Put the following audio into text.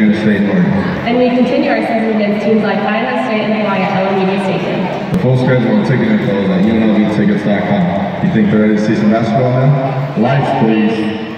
Indiana State and Oregon. And we continue our season against teams like Iowa State and Hawaii at Alameda Stadium. The full schedule and ticket info is at UNLVtickets.com. You think they're ready to see some basketball now? Lights, please.